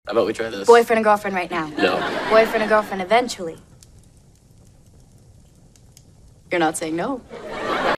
How about we try this? Boyfriend and girlfriend right now. No. Boyfriend and girlfriend eventually. You're not saying no.